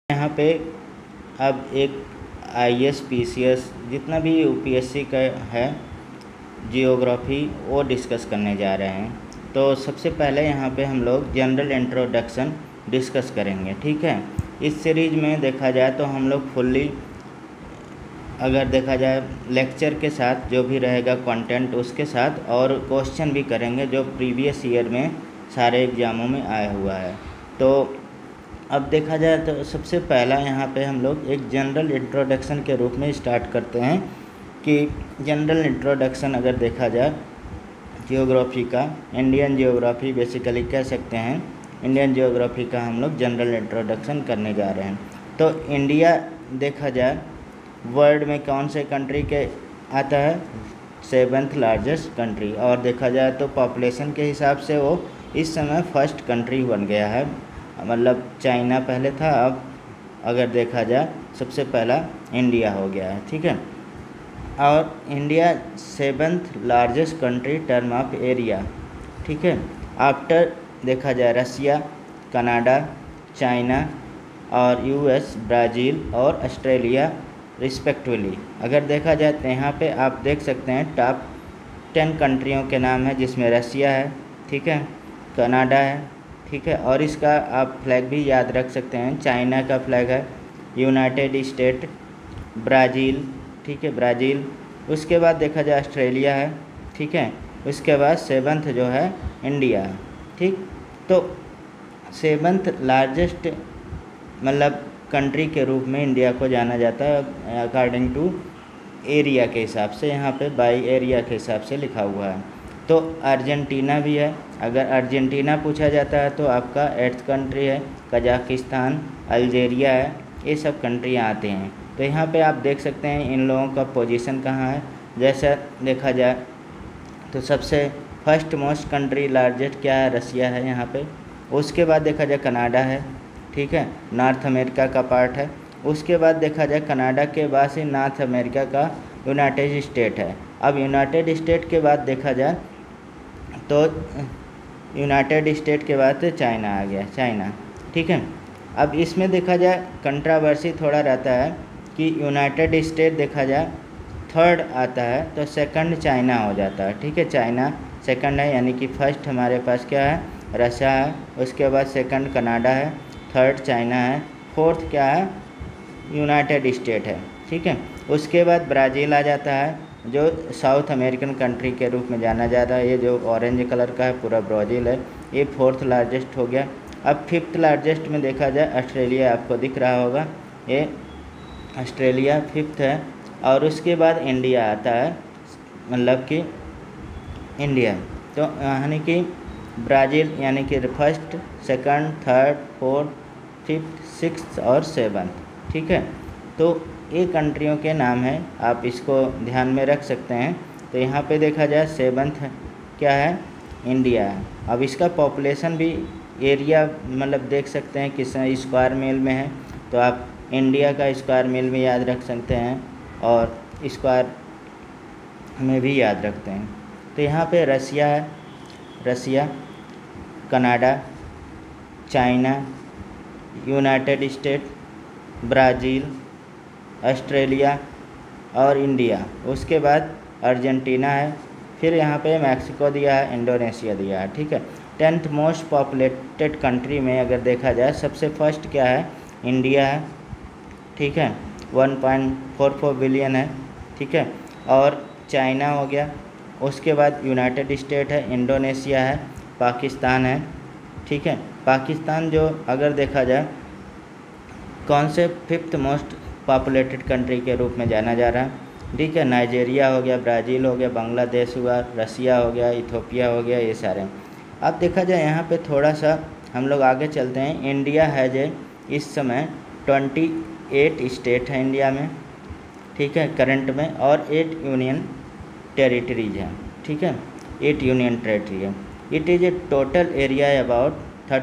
यहाँ पे अब एक IAS PCS जितना भी UPSC का है जियोग्राफी वो डिस्कस करने जा रहे हैं। तो सबसे पहले यहाँ पे हम लोग जनरल इंट्रोडक्शन डिस्कस करेंगे, ठीक है। इस सीरीज़ में देखा जाए तो हम लोग फुल्ली अगर देखा जाए लेक्चर के साथ जो भी रहेगा कंटेंट उसके साथ और क्वेश्चन भी करेंगे जो प्रीवियस ईयर में सारे एग्ज़ामों में आया हुआ है। तो अब देखा जाए तो सबसे पहला यहाँ पे हम लोग एक जनरल इंट्रोडक्शन के रूप में स्टार्ट करते हैं कि जनरल इंट्रोडक्शन अगर देखा जाए जियोग्राफी का, इंडियन जियोग्राफी बेसिकली कह सकते हैं, इंडियन जियोग्राफी का हम लोग जनरल इंट्रोडक्शन करने जा रहे हैं। तो इंडिया देखा जाए वर्ल्ड में कौन से कंट्री के आता है, 7th लार्जेस्ट कंट्री, और देखा जाए तो पॉपुलेशन के हिसाब से वो इस समय फर्स्ट कंट्री बन गया है। मतलब चाइना पहले था, अब अगर देखा जाए सबसे पहला इंडिया हो गया है, ठीक है। और India 7th largest country term of area, ठीक है। आफ्टर देखा जाए रसिया, कनाडा, चाइना और US, ब्राज़ील और ऑस्ट्रेलिया रिस्पेक्टिवली। अगर देखा जाए तो यहाँ पे आप देख सकते हैं टॉप 10 कंट्रियों के नाम है, जिसमें रसिया है, ठीक है, कनाडा है, ठीक है, और इसका आप फ्लैग भी याद रख सकते हैं। चाइना का फ्लैग है, यूनाइटेड स्टेट, ब्राज़ील, ठीक है, ब्राज़ील। उसके बाद देखा जाए ऑस्ट्रेलिया है, ठीक है। उसके बाद 7th जो है इंडिया, ठीक। तो 7th लार्जेस्ट मतलब कंट्री के रूप में इंडिया को जाना जाता है अकॉर्डिंग टू एरिया के हिसाब से, यहाँ पे बाई एरिया के हिसाब से लिखा हुआ है। तो अर्जेंटीना भी है, अगर अर्जेंटीना पूछा जाता है तो आपका 8th कंट्री है। कजाकिस्तान, अल्जीरिया है, ये सब कंट्रियाँ आते हैं। तो यहाँ पे आप देख सकते हैं इन लोगों का पोजीशन कहाँ है। जैसा देखा जाए तो सबसे फर्स्ट मोस्ट कंट्री लार्जेस्ट क्या है, रसिया है यहाँ पे। उसके बाद देखा जाए कनाडा है, ठीक है, नॉर्थ अमेरिका का पार्ट है। उसके बाद देखा जाए कनाडा के बाद से नॉर्थ अमेरिका का यूनाइटेड स्टेट है। अब यूनाइटेड स्टेट के बाद देखा जाए तो यूनाइटेड स्टेट के बाद चाइना आ गया, चाइना, ठीक है। अब इसमें देखा जाए कंट्रावर्सी थोड़ा रहता है कि यूनाइटेड स्टेट देखा जाए 3rd आता है तो 2nd चाइना हो जाता है, ठीक है। चाइना 2nd है, यानी कि फर्स्ट हमारे पास क्या है, रशिया है। उसके बाद 2nd कनाडा है, 3rd चाइना है, 4th क्या है, यूनाइटेड स्टेट है, ठीक है। उसके बाद ब्राज़ील आ जाता है जो साउथ अमेरिकन कंट्री के रूप में जाना जाता है। ये जो ऑरेंज कलर का है पूरा ब्राज़ील है, ये 4th लार्जेस्ट हो गया। अब 5th लार्जेस्ट में देखा जाए ऑस्ट्रेलिया आपको दिख रहा होगा, ये ऑस्ट्रेलिया 5th है। और उसके बाद इंडिया आता है, मतलब कि इंडिया, तो यानी कि ब्राज़ील यानी कि 1st, 2nd, 3rd, 4th, 5th, 6th और 7th, ठीक है। तो ये कंट्रियों के नाम हैं, आप इसको ध्यान में रख सकते हैं। तो यहाँ पे देखा जाए 7th क्या है, इंडिया है। अब इसका पॉपुलेशन भी एरिया मतलब देख सकते हैं किस स्क्वायर मील में है, तो आप इंडिया का स्क्वायर मील में याद रख सकते हैं और स्क्वायर में भी याद रखते हैं। तो यहाँ पे रसिया है, Russia, Canada, China, United State, Brazil, Australia और इंडिया। उसके बाद अर्जेंटीना है, फिर यहाँ पे मैक्सिको दिया है, इंडोनेशिया दिया है, ठीक है। 10th मोस्ट पॉपुलेटेड कंट्री में अगर देखा जाए सबसे फर्स्ट क्या है, इंडिया है, ठीक है, 1.44 बिलियन है, ठीक है। और चाइना हो गया, उसके बाद यूनाइटेड स्टेट है, इंडोनेशिया है, पाकिस्तान है, ठीक है। पाकिस्तान जो अगर देखा जाए कौन से 5th मोस्ट पॉपुलेटेड कंट्री के रूप में जाना जा रहा है, ठीक है। नाइजीरिया हो गया, ब्राज़ील हो गया, बांग्लादेश हुआ, रसिया हो गया, इथोपिया हो गया, ये सारे। अब देखा जाए यहाँ पे थोड़ा सा हम लोग आगे चलते हैं। इंडिया है जो इस समय 28 स्टेट है इंडिया में, ठीक है, करंट में, और 8 यूनियन टेरिटरीज हैं, ठीक है, 8 यूनियन टेरिटरी है। It is a total area about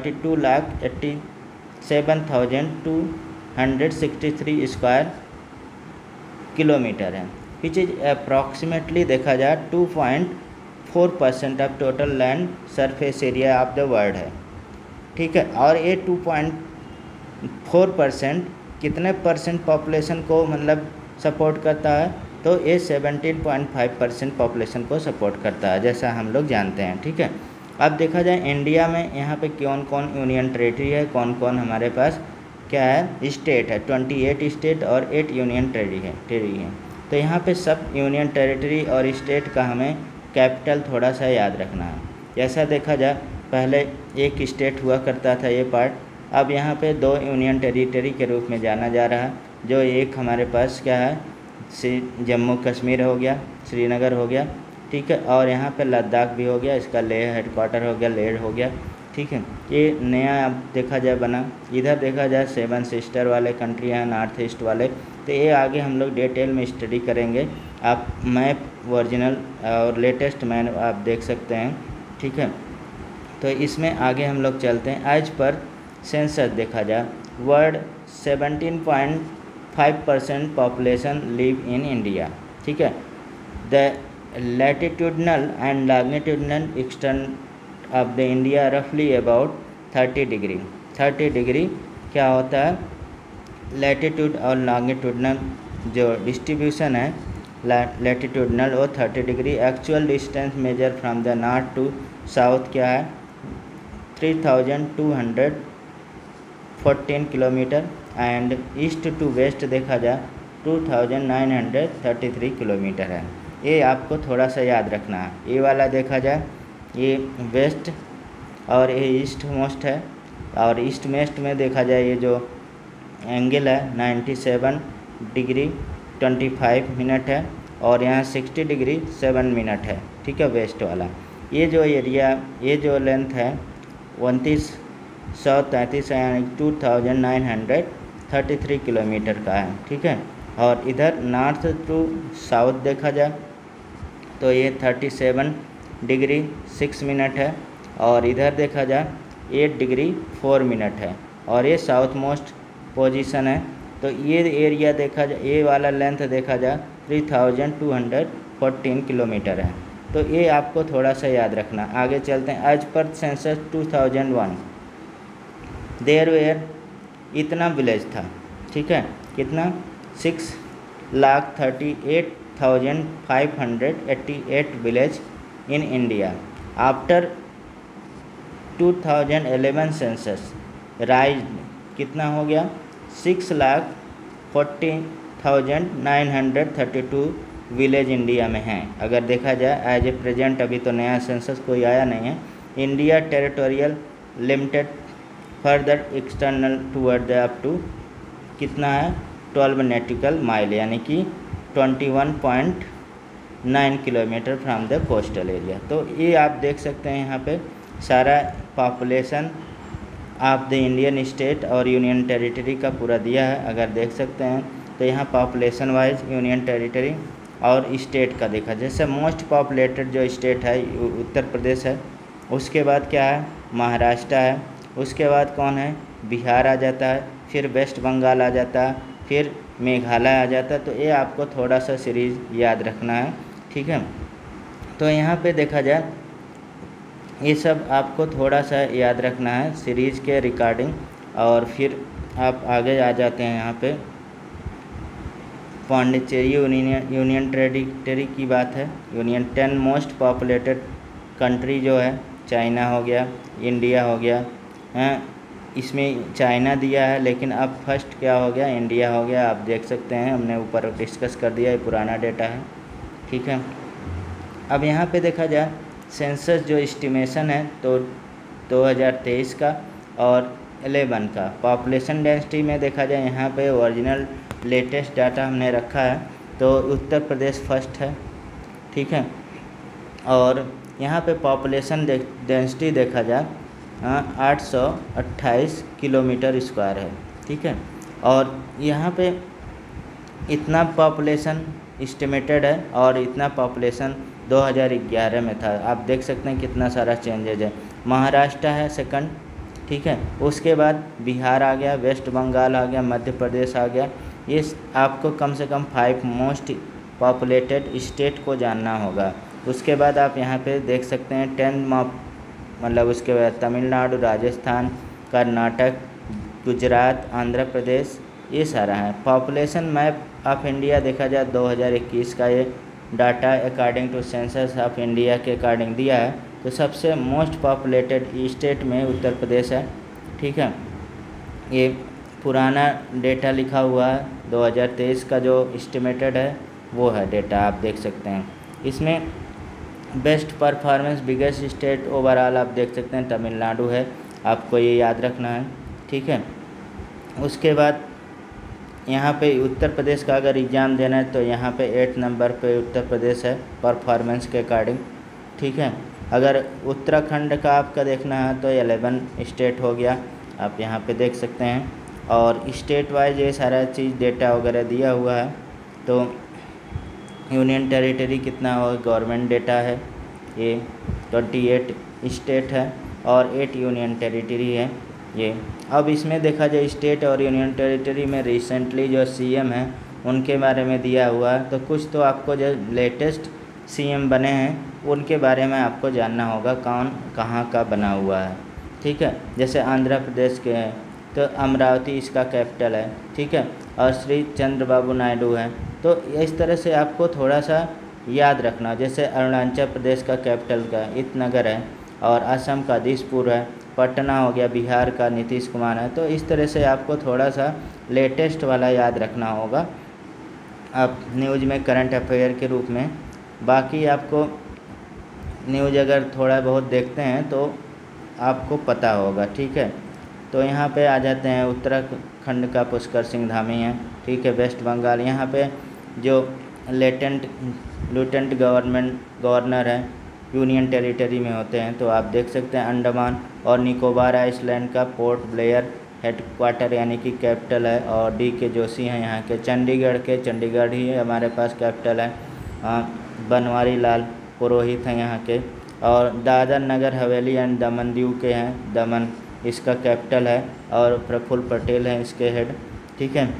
32,87,263 square kilometre है, विच इज़ अप्रॉक्सीमेटली देखा जाए 2.4% of total land surface area of the world है, ठीक है। और ये 4% कितने परसेंट पॉपुलेशन को मतलब सपोर्ट करता है, तो ये 17.5% पॉपुलेशन को सपोर्ट करता है, जैसा हम लोग जानते हैं। ठीक है, अब देखा जाए इंडिया में यहाँ पे कौन कौन यूनियन टेरिटरी है, कौन कौन हमारे पास क्या है, स्टेट है। 28 स्टेट और 8 यूनियन टेरिटरी है। तो यहाँ पे सब यूनियन टेरिटरी और स्टेट का हमें कैपिटल थोड़ा सा याद रखना है। जैसा देखा जाए पहले एक स्टेट हुआ करता था ये पार्ट, अब यहाँ पे 2 यूनियन टेरिटरी के रूप में जाना जा रहा है। जो एक हमारे पास क्या है, जम्मू कश्मीर हो गया, श्रीनगर हो गया, ठीक है, और यहाँ पे लद्दाख भी हो गया, इसका लेह हेडक्वार्टर हो गया, लेह हो गया। ठीक है, ये नया अब देखा जाए बना। इधर देखा जाए 7 सिस्टर वाले कंट्री हैं, नॉर्थ ईस्ट वाले, तो ये आगे हम लोग डिटेल में स्टडी करेंगे। आप मैप ओरिजिनल और लेटेस्ट मैप आप देख सकते हैं। ठीक है, तो इसमें आगे हम लोग चलते हैं। एज पर सेंसस देखा जाए world 17.5% population live in India. ठीक है, the latitudinal and longitudinal extent of the India रफली अबाउट 30 डिग्री। 30 डिग्री क्या होता है, लैटिट्यूड और लॉन्गिट्यूडनल जो डिस्ट्रीब्यूशन है लैटिट्यूडनल और 30 degree. Actual distance measure from the north to south क्या है, 3214 kilometre, and east to west देखा जाए 2933 किलोमीटर है। ये आपको थोड़ा सा याद रखना है। ये वाला देखा जाए ये वेस्ट और ये ईस्ट मोस्ट है, और ईस्ट वेस्ट में देखा जाए ये जो एंगल है 97 डिग्री 25 मिनट है, और यहाँ 60 डिग्री 7 मिनट है। ठीक है, वेस्ट वाला ये जो एरिया, ये जो लेंथ है 2933 यानी 2933 किलोमीटर का है। ठीक है, और इधर नॉर्थ टू साउथ देखा जाए तो ये 37 डिग्री 6 मिनट है, और इधर देखा जाए 8 डिग्री 4 मिनट है, और ये साउथ मोस्ट पोजीशन है। तो ये एरिया देखा जाए, ये वाला लेंथ देखा जाए 3214 किलोमीटर है। तो ये आपको थोड़ा सा याद रखना। आगे चलते हैं। एज पर सेंसस 2001 देयर वेयर इतना विलेज था। ठीक है, कितना 6,38,588 village in India. After 2011 census rise कितना हो गया, 6,40,932 विलेज इंडिया में हैं। अगर देखा जाए एज ए प्रेजेंट, अभी तो नया सेंसस कोई आया नहीं है। India territorial limited further external toward the up to कितना है 12 नॉटिकल माइल, यानी कि 21.9 kilometre from the coastal area. तो ये आप देख सकते हैं यहाँ पे सारा population of the Indian state और यूनियन टेरिटरी का पूरा दिया है। अगर देख सकते हैं तो यहाँ पॉपुलेशन वाइज यूनियन टेरिटरी और स्टेट का देखा। जैसे मोस्ट पॉपुलेटेड जो स्टेट है उत्तर प्रदेश है, उसके बाद क्या है महाराष्ट्र है, उसके बाद कौन है बिहार आ जाता है, फिर वेस्ट बंगाल आ जाता है, फिर मेघालय आ जाता है। तो ये आपको थोड़ा सा सीरीज़ याद रखना है। ठीक है, तो यहाँ पे देखा जाए ये सब आपको थोड़ा सा याद रखना है सीरीज़ के रिकॉर्डिंग। और फिर आप आगे आ जाते हैं यहाँ पे पांडिचेरी यूनियन टेरिटरी की बात है। यूनियन 10 मोस्ट पॉपुलेटेड कंट्री जो है चाइना हो गया, इंडिया हो गया हैं। इसमें चाइना दिया है, लेकिन अब फर्स्ट क्या हो गया इंडिया हो गया। आप देख सकते हैं, हमने ऊपर डिस्कस कर दिया, ये पुराना डेटा है। ठीक है, अब यहाँ पे देखा जाए सेंसस जो एस्टिमेशन है तो 2023 का और 11 का पॉपुलेशन डेंसिटी में देखा जाए यहाँ पे ओरिजिनल लेटेस्ट डाटा हमने रखा है। तो उत्तर प्रदेश फर्स्ट है। ठीक है, और यहाँ पे पॉपुलेशन डेंसिटी देखा जाए 828 किलोमीटर स्क्वायर है। ठीक है, और यहाँ पे इतना पॉपुलेशन एस्टिमेटेड है और इतना पॉपुलेशन 2011 में था। आप देख सकते हैं कितना सारा चेंजेज है। महाराष्ट्र है सेकंड। ठीक है, उसके बाद बिहार आ गया, वेस्ट बंगाल आ गया, मध्य प्रदेश आ गया। ये आपको कम से कम 5 मोस्ट पॉपुलेटेड स्टेट को जानना होगा। उसके बाद आप यहाँ पे देख सकते हैं 10 मतलब उसके बाद तमिलनाडु, राजस्थान, कर्नाटक, गुजरात, आंध्र प्रदेश, ये सारा है। पॉपुलेशन मैप ऑफ इंडिया देखा जाए 2021 का ये data according to census of India के अकॉर्डिंग दिया है, तो सबसे मोस्ट पॉपुलेटेड स्टेट में उत्तर प्रदेश है। ठीक है, ये पुराना डेटा लिखा हुआ है, 2023 का जो एस्टिमेटेड है वो है डेटा, आप देख सकते हैं। इसमें best performance biggest state overall आप देख सकते हैं तमिलनाडु है, आपको ये याद रखना है। ठीक है, उसके बाद यहाँ पे उत्तर प्रदेश का अगर एग्ज़ाम देना है तो यहाँ पे 8 नंबर पे उत्तर प्रदेश है परफॉर्मेंस के अकॉर्डिंग। ठीक है, अगर उत्तराखंड का आपका देखना है तो 11 स्टेट हो गया, आप यहाँ पे देख सकते हैं। और स्टेट वाइज ये सारा चीज़ डेटा वगैरह दिया हुआ है। तो यूनियन टेरिटरी कितना हो, गवर्नमेंट डेटा है, ये 28 स्टेट है और 8 यूनियन टेरिटरी है ये। अब इसमें देखा जाए स्टेट और यूनियन टेरिटरी में रिसेंटली जो सीएम हैं उनके बारे में दिया हुआ है, तो कुछ तो आपको जो लेटेस्ट सीएम बने हैं उनके बारे में आपको जानना होगा, कौन कहाँ का बना हुआ है। ठीक है, जैसे आंध्र प्रदेश के हैं तो अमरावती इसका कैपिटल है। ठीक है, और श्री चंद्रबाबू नायडू हैं, तो इस तरह से आपको थोड़ा सा याद रखना। जैसे अरुणाचल प्रदेश का कैपिटल का ईटानगर है और असम का दिसपुर है, पटना हो गया, बिहार का नीतीश कुमार है। तो इस तरह से आपको थोड़ा सा लेटेस्ट वाला याद रखना होगा आप न्यूज़ में करंट अफेयर के रूप में। बाकी आपको न्यूज़ अगर थोड़ा बहुत देखते हैं तो आपको पता होगा। ठीक है, तो यहाँ पे आ जाते हैं उत्तराखंड का पुष्कर सिंह धामी है। ठीक है, वेस्ट बंगाल यहाँ पे जो लेटेंट गवर्नर है यूनियन टेरिटरी में होते हैं, तो आप देख सकते हैं अंडमान और निकोबार आइसलैंड का पोर्ट ब्लेयर हेडक्वार्टर यानी कि कैपिटल है। और डी.के. जोशी हैं यहाँ के। चंडीगढ़ ही हमारे पास कैपिटल है। बनवारी लाल पुरोहित हैं यहाँ के। और दादर नगर हवेली एंड दमन दीव के हैं, दमन इसका कैपिटल है और प्रफुल्ल पटेल हैं इसके हेड। ठीक है,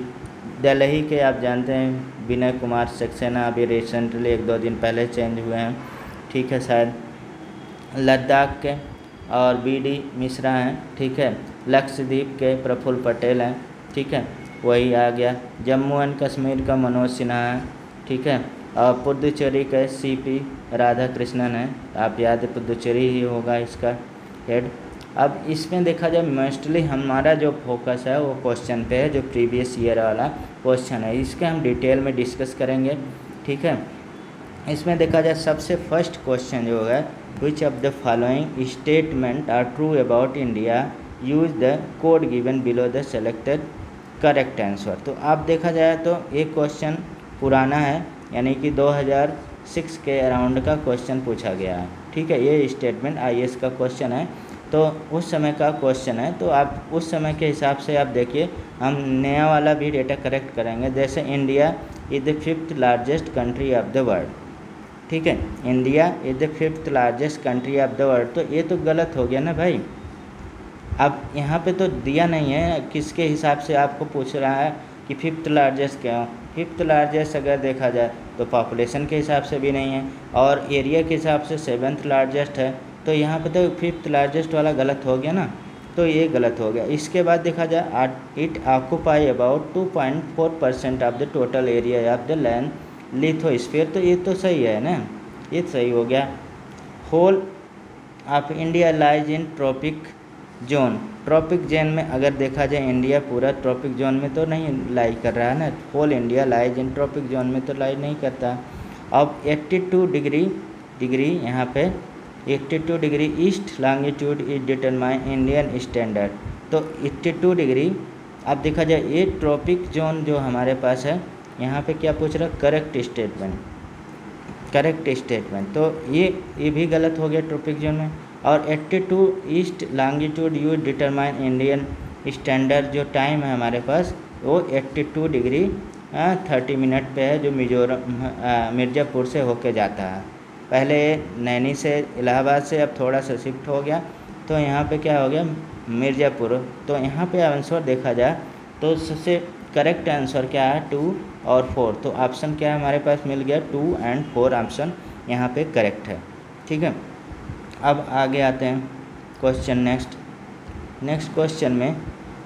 दिल्ली के आप जानते हैं विनय कुमार सक्सेना, अभी रिसेंटली 1-2 दिन पहले चेंज हुए हैं। ठीक है, शायद लद्दाख के और बी.डी. मिश्रा हैं। ठीक है, लक्षद्वीप के प्रफुल्ल पटेल हैं। ठीक है, वही आ गया। जम्मू एंड कश्मीर का मनोज सिन्हा है। ठीक है, और पुदुचेरी के सी.पी. राधाकृष्णन है, आप याद है पुदुचेरी ही होगा इसका हेड। अब इसमें देखा जाए मोस्टली हमारा जो फोकस है वो क्वेश्चन पे है, जो प्रीवियस ईयर वाला क्वेश्चन है, इसके हम डिटेल में डिस्कस करेंगे। ठीक है, इसमें देखा जाए सबसे फर्स्ट क्वेश्चन जो है which of the following statement are true about India, use the code given below the selected correct answer. तो आप देखा जाए तो एक क्वेश्चन पुराना है, यानी कि 2006 के अराउंड का क्वेश्चन पूछा गया है। ठीक है, ये स्टेटमेंट IAS का क्वेश्चन है, तो उस समय का क्वेश्चन है, तो आप उस समय के हिसाब से आप देखिए। हम नया वाला भी डेटा करेक्ट करेंगे। जैसे India is the 5th largest country of the world. ठीक है, India is the 5th largest country of the world, तो ये तो गलत हो गया ना भाई। अब यहाँ पे तो दिया नहीं है किसके हिसाब से आपको पूछ रहा है कि 5th लार्जेस्ट क्या हो। 5th लार्जेस्ट अगर देखा जाए तो पॉपुलेशन के हिसाब से भी नहीं है, और एरिया के हिसाब से 7th लार्जेस्ट है, तो यहाँ पे तो 5th लार्जेस्ट वाला गलत हो गया ना, तो ये गलत हो गया। इसके बाद देखा जाए it occupy about 2.4% of the total area of the land lithosphere, तो ये तो सही है ना, ये सही हो गया। Whole of India lies in tropic zone, tropic zone में अगर देखा जाए इंडिया पूरा ट्रॉपिक जोन में तो नहीं लाई कर रहा है ना, whole India lies in tropic zone में तो लाई नहीं करता। अब 82 डिग्री यहाँ पे 82 degree east longitude is determine Indian standard, तो 82 डिग्री अब देखा जाए ये ट्रॉपिक जोन जो हमारे पास है, यहाँ पे क्या पूछ रहा है, करेक्ट स्टेटमेंट, तो ये भी गलत हो गया ट्रॉपिक जोन में। और 82 east longitude you determine Indian standard, जो टाइम है हमारे पास वो 82 डिग्री 30 मिनट पे है, जो मिर्ज़ापुर से होके जाता है। पहले नैनी से इलाहाबाद से अब थोड़ा सा शिफ्ट हो गया, तो यहाँ पे क्या हो गया मिर्ज़ापुर। तो यहाँ पे आंसर देखा जाए तो सबसे करेक्ट आंसर क्या है 2 और 4, तो ऑप्शन क्या है हमारे पास मिल गया 2 और 4 ऑप्शन यहाँ पे करेक्ट है। ठीक है, अब आगे आते हैं क्वेश्चन नेक्स्ट क्वेश्चन में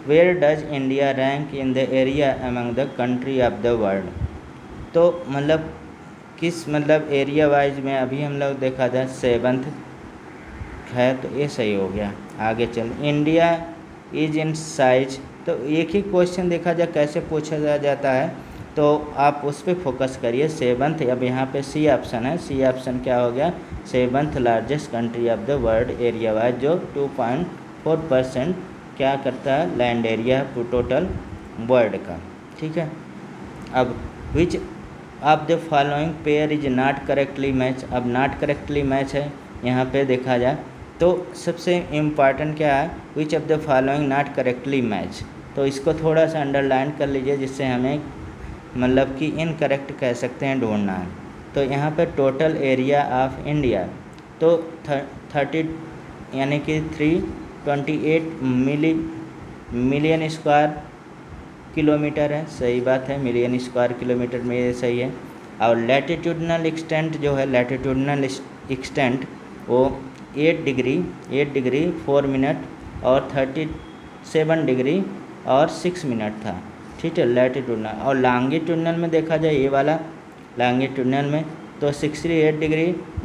where does India rank in the area among the country of the world. तो मतलब किस मतलब एरिया वाइज में अभी हम लोग देखा जाए 7th है, तो ये सही हो गया। आगे चल, इंडिया इज इन साइज, तो एक ही क्वेश्चन देखा जाए कैसे पूछा जाता है, तो आप उस पर फोकस करिए। 7th, अब यहाँ पे सी ऑप्शन है, सी ऑप्शन क्या हो गया, 7th largest country of the world area wise, जो 2.4% क्या करता है, लैंड एरिया टोटल वर्ल्ड का। ठीक है। अब which of the following pair is not correctly match, अब नॉट करेक्टली मैच है यहाँ पे देखा जाए तो सबसे इम्पॉर्टेंट क्या है, which of the following not correctly match, तो इसको थोड़ा सा अंडरलाइन कर लीजिए जिससे हमें मतलब कि इनकरेक्ट कह सकते हैं ढूंढना है। तो यहाँ पे टोटल एरिया ऑफ इंडिया तो 30 यानी कि 328 मिलियन स्क्वायर किलोमीटर है, सही बात है, मिलियन स्क्वायर किलोमीटर में ये सही है। और लैटिट्यूडनल एक्सटेंट जो है, लैटिट्यूडनल एक्सटेंट वो 8 डिग्री 4 मिनट और 37 डिग्री और 6 मिनट था। ठीक है, लैटिट्यूडनल। और लॉन्गिट्यूडनल में देखा जाए ये वाला लॉन्गिट्यूडनल में तो 68 डिग्री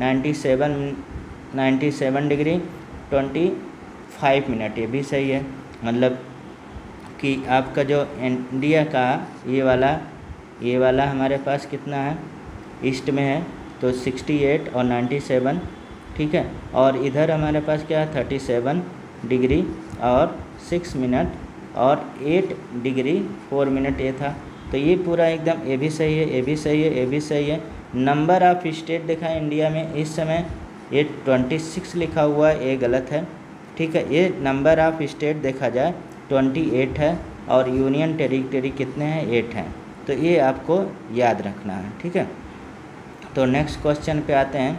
97 डिग्री 25 मिनट, ये भी सही है। मतलब कि आपका जो इंडिया का ये वाला हमारे पास कितना है, ईस्ट में है तो 68 और 97, ठीक है। और इधर हमारे पास क्या है 37 डिग्री और 6 मिनट और 8 डिग्री 4 मिनट ये था। तो ये पूरा एकदम ये भी सही है, ये भी सही है, ये भी सही है। नंबर ऑफ स्टेट देखा है इंडिया में इस समय ये 26 लिखा हुआ है, ये गलत है। ठीक है, ये नंबर ऑफ स्टेट देखा जाए 28 है और यूनियन टेरिटरी कितने हैं 8 हैं। तो ये आपको याद रखना है। ठीक है, तो नेक्स्ट क्वेश्चन पे आते हैं।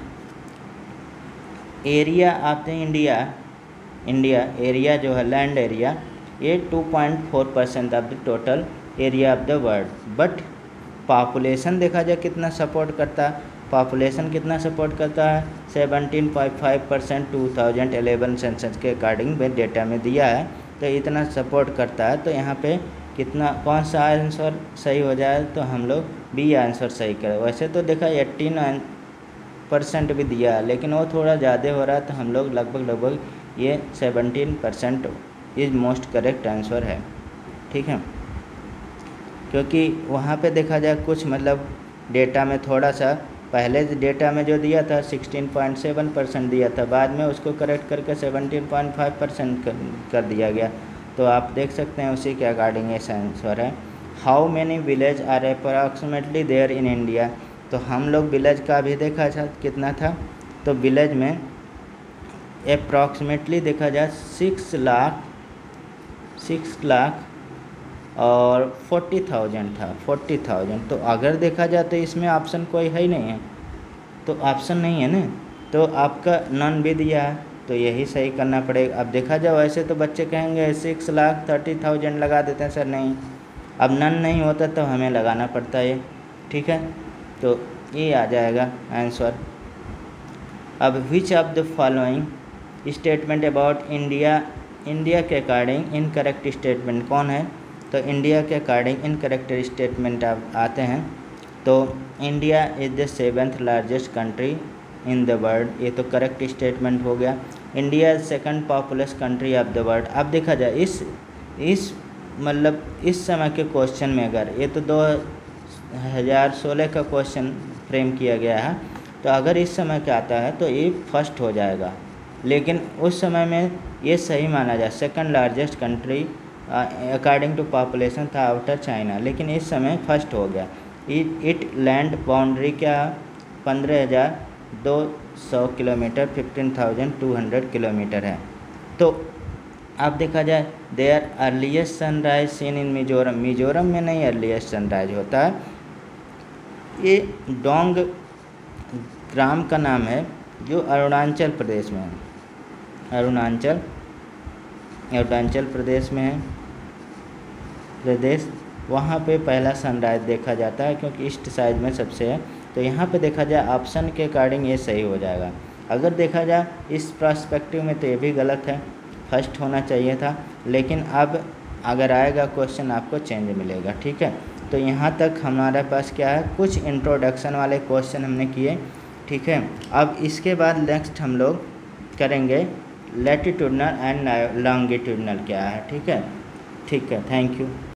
Area of the India area जो है लैंड एरिया ये 2.4% of the total area of the world, but population देखा जाए कितना सपोर्ट करता है, पॉपुलेशन कितना सपोर्ट करता है 17.5% 2011 सेंसस के अकॉर्डिंग में डेटा में दिया है, तो इतना सपोर्ट करता है। तो यहाँ पे कितना कौन सा आंसर सही हो जाए, तो हम लोग बी आंसर सही करें। वैसे तो देखा 18% भी दिया है, लेकिन वो थोड़ा ज़्यादा हो रहा है, तो हम लोग लगभग ये 17% इज मोस्ट करेक्ट आंसर है। ठीक है, क्योंकि वहाँ पे देखा जाए कुछ मतलब डेटा में थोड़ा सा पहले डेटा में जो दिया था 16.7% दिया था, बाद में उसको करेक्ट करके 17.5% कर दिया गया। तो आप देख सकते हैं उसी के अकॉर्डिंग ये आंसर है। How many village are approximately there in India, तो हम लोग विलेज का भी देखा था कितना था, तो विलेज में अप्रॉक्सीमेटली देखा जाए 6 लाख और 40,000 था, 40,000। तो अगर देखा जाए तो इसमें ऑप्शन कोई है ही नहीं है, तो ऑप्शन नहीं है ना, तो आपका नन भी दिया है, तो यही सही करना पड़ेगा। अब देखा जाए वैसे तो बच्चे कहेंगे 6,30,000 लगा देते हैं सर, नहीं, अब नन नहीं होता तो हमें लगाना पड़ता है। ठीक है, तो ये आ जाएगा आंसर। अब which of the following statement about India के अकॉर्डिंग इनकरेक्ट स्टेटमेंट कौन है, तो इंडिया के अकॉर्डिंग इनकरेक्ट स्टेटमेंट आते हैं। तो India is the 7th largest country in the world, ये तो करेक्ट स्टेटमेंट हो गया। India is 2nd populous country of the world. अब देखा जाए इस मतलब इस समय के क्वेश्चन में, अगर ये तो 2016 का क्वेश्चन फ्रेम किया गया है, तो अगर इस समय का आता है तो ये फर्स्ट हो जाएगा, लेकिन उस समय में ये सही माना जाए 2nd largest country according to population था आफ्टर चाइना, लेकिन इस समय फर्स्ट हो गया। इट लैंड बाउंड्री क्या 15,200 किलोमीटर 15,200 किलोमीटर है। तो अब देखा जाए there earliest sunrise seen in Mizoram में नहीं अर्लीस्ट सनराइज होता है, ये डोंग ग्राम का नाम है जो अरुणाचल प्रदेश में है, अरुणाचल प्रदेश में है प्रदेश, वहाँ पे पहला सनराइज देखा जाता है क्योंकि ईस्ट साइड में सबसे है। तो यहाँ पे देखा जाए ऑप्शन के अकॉर्डिंग ये सही हो जाएगा। अगर देखा जाए इस पर्सपेक्टिव में तो ये भी गलत है, फर्स्ट होना चाहिए था, लेकिन अब अगर आएगा क्वेश्चन आपको चेंज मिलेगा। ठीक है, तो यहाँ तक हमारे पास क्या है, कुछ इंट्रोडक्शन वाले क्वेश्चन हमने किए। ठीक है, अब इसके बाद नेक्स्ट हम लोग करेंगे लैटिट्यूडनल एंड लॉन्गिट्यूडनल क्या है। ठीक है, थैंक यू।